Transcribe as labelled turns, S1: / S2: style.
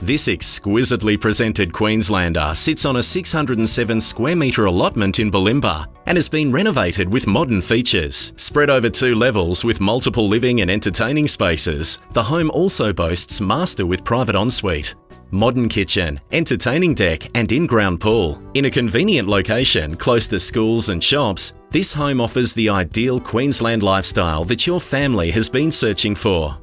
S1: This exquisitely presented Queenslander sits on a 607 square metre allotment in Bulimba and has been renovated with modern features. Spread over 2 levels with multiple living and entertaining spaces, the home also boasts master with private ensuite, modern kitchen, entertaining deck and in-ground pool. In a convenient location close to schools and shops, this home offers the ideal Queensland lifestyle that your family has been searching for.